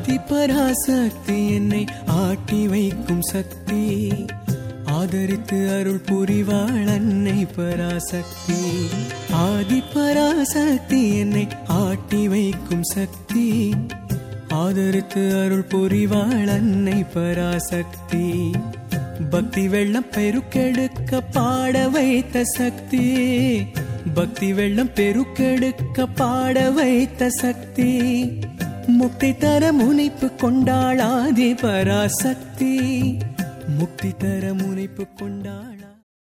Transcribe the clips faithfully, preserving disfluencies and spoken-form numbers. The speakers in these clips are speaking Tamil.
ஆதி பராசக்தி என்னை ஆட்டி வைக்கும் சக்தி ஆதரித்து அருள் புரிவாள் அன்னை பராசக்தி. ஆதி பராசக்தி என்னை ஆட்டி வைக்கும் சக்தி ஆதரித்து அருள் புரிவாள் அன்னை பராசக்தி. பக்தி வெள்ளம் பெருக்கெடுக்க பாட வைத்த சக்தி பக்தி வெள்ளம் பெருக்கெடுக்க பாட வைத்த சக்தி முக்தி தர முனைப்பு கொண்டாள் ஆதி பராசக்தி முக்தி தர முனைப்பு கொண்டாள்.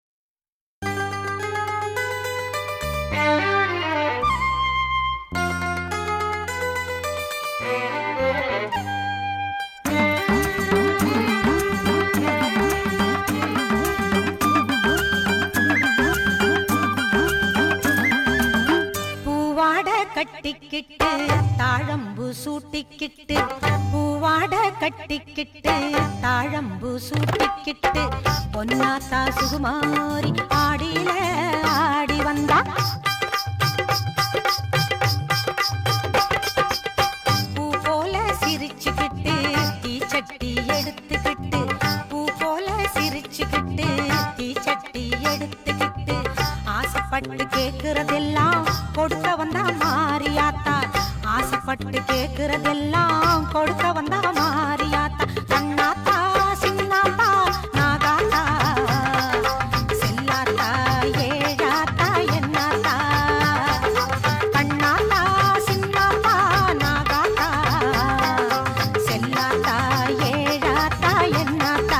கட்டிக்கிட்டு தாழம்பு சூட்டிக்கிட்டு பூவாட கட்டிக்கிட்டு தாழம்பு சூட்டிக்கிட்டு பொன்னாத்தா சுகுமாரி ஆடியில ஆடி வந்தா. பூ போல சிரிச்சுக்கிட்டு தீச்சட்டி எடுத்துக்கிட்டு பூ போல சிரிச்சுக்கிட்டு தீச்சட்டி எடுத்துக்கிட்டு ஆசைப்பட்டு கேக்குறதெல்லாம் கொடுக்க வந்தா மாரியாத்தா. ஆசைப்பட்டு கேக்குறதெல்லாம் கொடுக்க வந்தா மாரியாத்தா. கண்ணாத்தா சின்னாத்தா நாகாத்தா செல்லாத்தா ஏழாத்தா என்னாத்தா. கண்ணாத்தா சின்னாத்தா நாகாத்தா செல்லாத்தா ஏழாத்தா என்னாத்தா.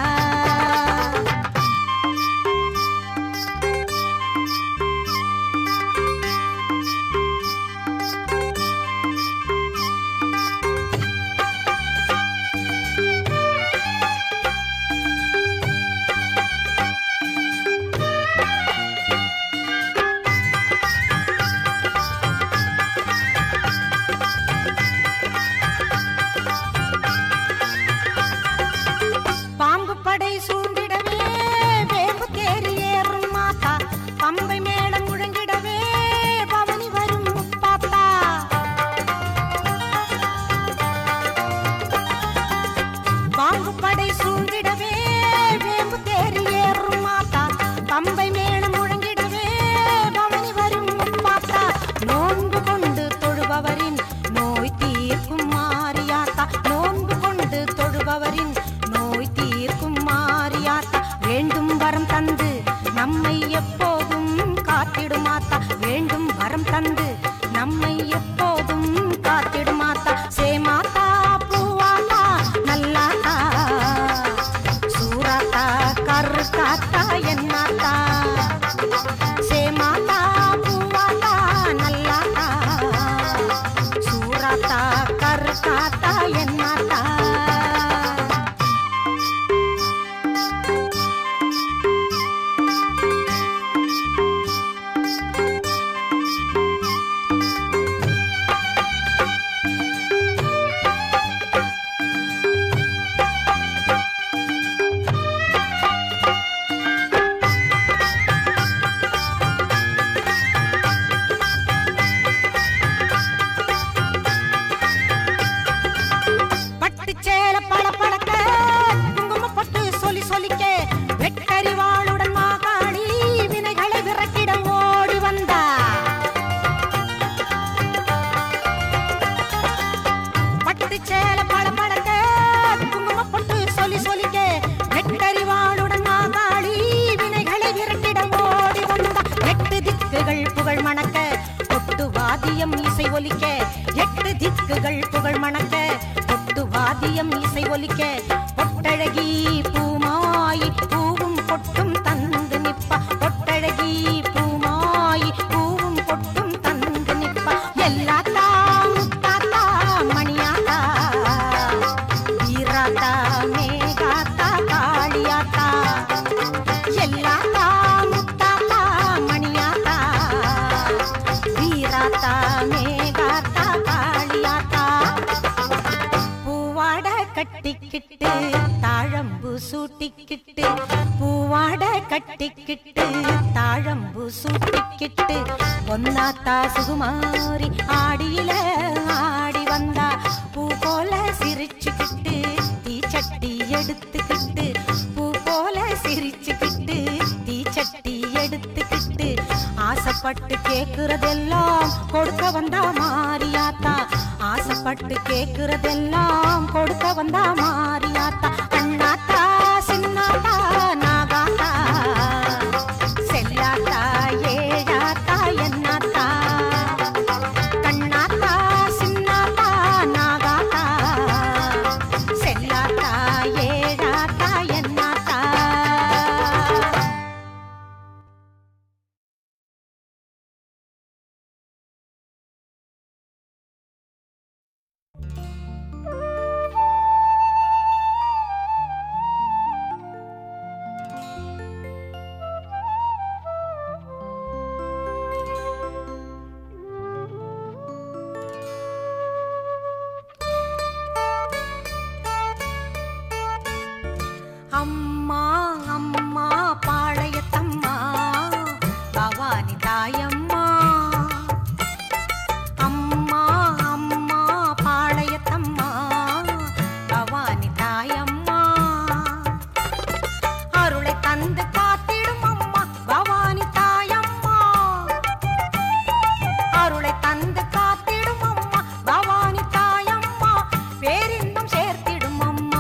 கட்டிக்கிட்டு தாழம்பு சூட்டிக்கிட்டு பூவாட கட்டிக்கிட்டு தாழம்பு சூட்டிக்கிட்டு பொன்னாத்தா சுகுமாரி ஆடியில ஆடி வந்தா பூ போல சிரிச்சு ஆசைப்பட்டு கேக்குறதெல்லாம் கொடுக்க வந்தா மாரியாத்தா, ஆசைப்பட்டு கேக்குறதெல்லாம் கொடுக்க வந்தா மாரியாத்தா. அண்ணாத்தா சின்னாத்தா நாகாத்தா செல்லாத்தா ஏழாத்தா என்னாத்தா, கண்ணாத்தா சின்னாத்தா நாகாத்தா செல்லாத்தா ஏழாத்தா என்னாத்தா. அம்மா அம்மா பாளையத்தம்மா பவானி தாயம்மா, அம்மா அம்மா பாளையத்தம்மா பவானி தாயம்மா, அருளை தந்து காத்திடும் அம்மா பவானி தாயம்மா, அருளை தந்து காத்திடும் அம்மா பவானி தாயம்மா, பேரின்பம் சேர்த்திடும் அம்மா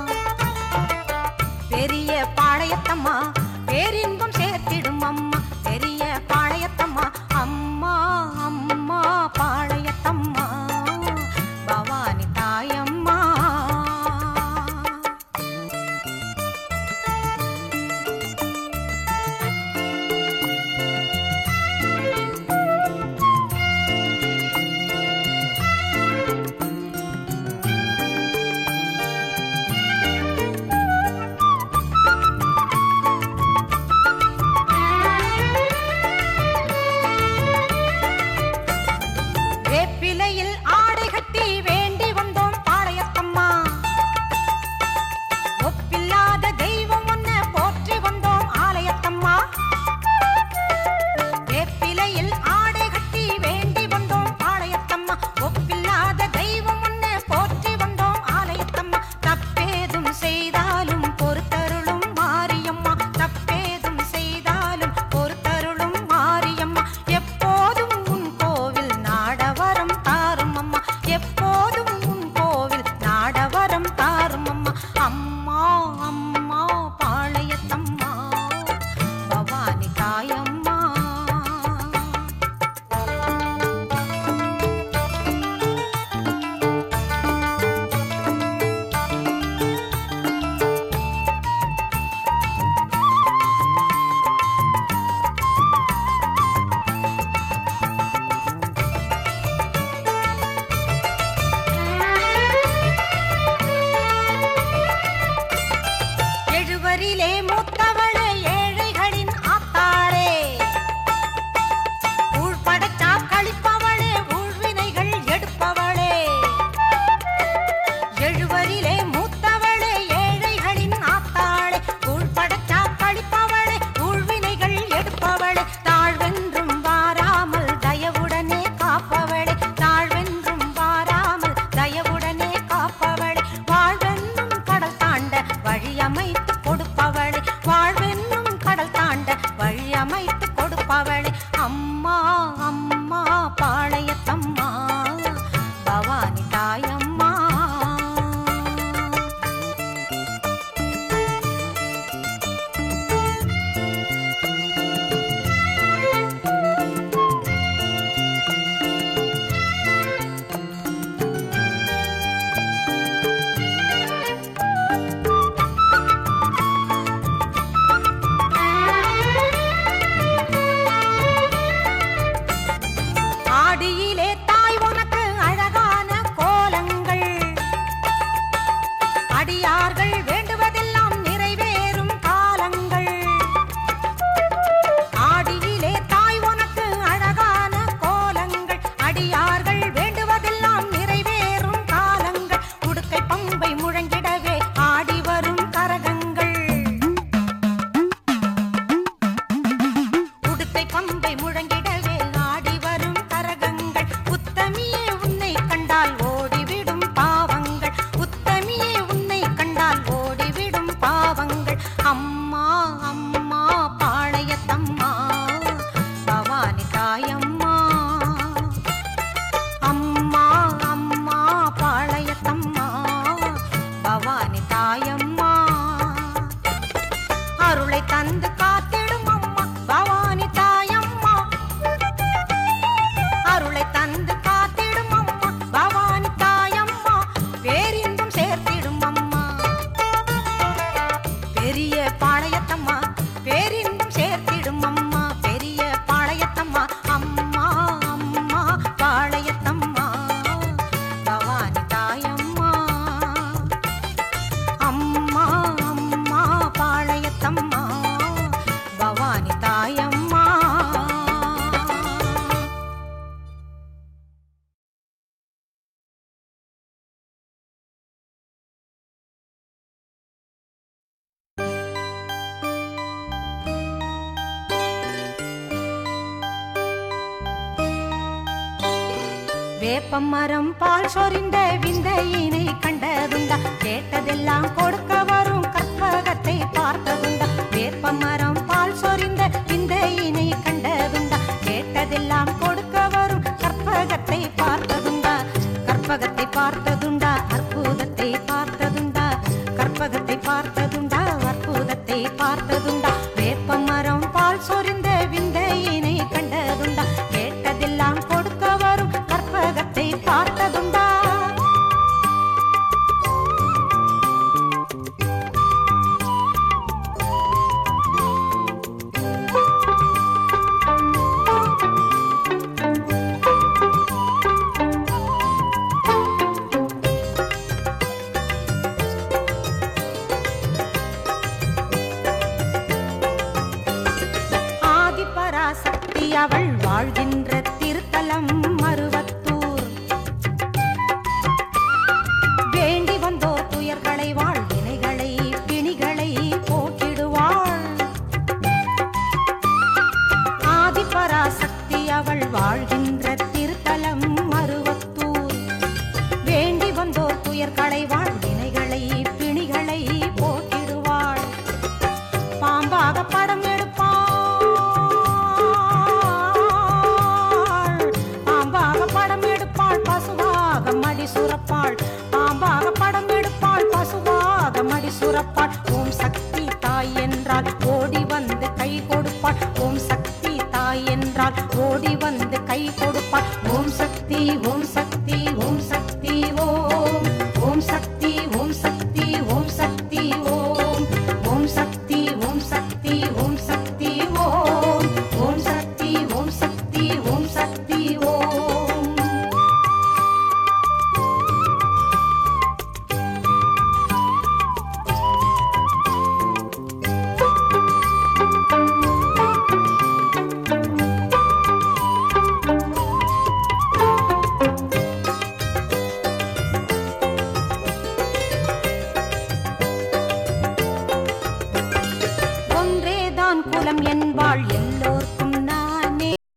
பெரிய பாளையத்தம்மா, பேரின்பம் சேர்த்திடும் அம்மா பெரிய பாளையத்தம்மா. அம்மா அம்மா பாளையத்தம்மா பவானி தாயம்மா. வேப்பிலையில் ஆடை கட்டி வேண்டி வந்தோம் பாளையத்தம்மா, ஒப்பில்லாத தெய்வம் ஒன்ன போற்றி வந்தோம் ஆலயத்தம்மா. வேப்பிலையில் ஆடை கட்டி வேண்டி வந்தோம் பாளையத்தம்மா, ஒப்பில்லாத தெய்வம் ஒன்ன போற்றி வந்தோம் ஆலயத்தம்மா. தப்பேதும் செய்தாலும் பொறுத்தருளும் மாரியம்மா, தப்பேதும் செய்தாலும் பொறுத்தருளும் மாரியம்மா. எப்போதும் உன் கோவில் நாடவரம் தாரும் அம்மா, எப்போதும் உன் கோவில் நாடவரம் தாரும் அம்மா. அம்மா அம்மா பாளையத்தம்மா பவானி தாயம்மா. எழுவரிலே மூத்தவளே ஏழைகளின் ஆத்தாளே, ஊழ் படைச்சா கழிப்பவளே ஊழ்வினைகள் எடுப்பவளே. எழுவரிலே மூத்தவளே ஏழைகளின் ஆத்தாளே, ஊழ் படைச்சா கழிப்பவளே ஊழ்வினைகள் எடுப்பவளே. தாழ்வென்றும் வாராமல் தயவுடனே காப்பவளே, தாழ்வென்றும் வாராமல் தயவுடனே காப்பவளே. வாழ்வென்றும் கடல் தாண்ட வழியமைத்து கொடுப்பவளே, வாழ்வென்னும் கடல் தாண்ட வழியமைத்து கொடுப்பவளே. அம்மா அம்மா பாளையத்தம்மா பவானி தாயம்மா. ஆடியிலே தாய் உனக்கு அழகான கோலங்கள், அடியார்கள் வேண்டுவதெல்லாம் நிறைவேறும் காலங்கள். ஆடியிலே தாய் உனக்கு அழகான கோலங்கள், அடியார்கள் வேண்டுவதெல்லாம் நிறைவேறும் காலங்கள். உடுக்கை பம்பை முழங்கிடவே ஆடி வரும் கரகங்கள், உடுக்கை பம்பை முழங்கிடவே ஆடி வரும் கரகங்கள். உத்தமியே உன்னை கண்டால் ஓடிவிடும் பாவங்கள், உத்தமியே உன்னை கண்டால் ஓடிவிடும் பாவங்கள். அம்மா அம்மா பாளையத்தம்மா பவானி அருளை தந்து காத்திடும் அம்மா பவானி தாயம்மா. அருளை தந்து காத்திடும் அம்மா பவானி தாயம்மா. பேரின்பம் சேர்த்திடும் அம்மா பெரிய பாளையத்தம்மா. பேரின்பம் சேர்த்திடும் அம்மா பெரிய பாளையத்தம்மா. அம்மா அம்மா பாளையத்தம்மா பவானி தாயம்மா. அம்மா அம்மா பாளையத்தம்மா பவானி தாயம்மா. வேப்பம் மரம் பால் சொரிந்த விந்தையினை கண்டதுண்டா? கேட்டதெல்லாம் கொடுக்க வரும் கற்பகத்தை பார்த்ததுண்டா? வேப்பம் மரம் பால் சொரிந்த விந்தையினை கண்டதுண்டா? கேட்டதெல்லாம் கொடுக்க வரும் கற்பகத்தை பார்த்ததுண்டா? கற்பகத்தை பார்த்ததுண்டா? அற்புதத்தை பார்த்ததுண்டா? கற்பகத்தை பார்த்ததுண்டா? அற்புதத்தை பார்த்ததுண்டா? வேப்பம் மரம் பால் சொரிந்த விந்தையினை கண்டதுண்டா? கேட்டதெல்லாம் கொடுக்க வரும் கற்பகத்தை பார்த்ததுண்டா? ஆதிபராசக்தி அவள் வாழ்கின்ற திருத்தலம் மருவத்தூர். வேண்டி வந்தோர் துயர்களை வாழ் வினைகளை பிணிகளை போக்கிடுவாள். ஆதிபராசக்தி அவள் வாழ்கின்ற திருத்தலம் மருவத்தூர். வேண்டி வந்தோர் துயர்களை வாழ் வினைகளை பிணிகளை போக்கிடுவாள். பாம்பாக படம் எடுப்பாள். பாம்பாக படம் எடுப்பாள் பசுவாக மடி சுரப்பாள். பாம்பாக படம் எடுப்பாள் பசுவாக மடி சுரப்பாள். ஓம் சக்தி தாய் என்றால் ஓடி வந்து கை கொடுப்பாள். ஓம் சக்தி தாய் என்றால் ஓடி வந்து கை கொடுப்பாள். ஓம் சக்தி ஓம் சக்தி ஓம் சக்தி ஓம். ஓம் சக்தி ஓம் சக்தி ஓம் சக்தி ஓம். ஓம் சக்தி ஓம் சக்தி ஓம் சக்தி ஓம். ஓம் சக்தி ஓம் சக்தி ஓம் சக்தி ஓம். ஒன்றேதான் குலம் என்பாள் எல்லோ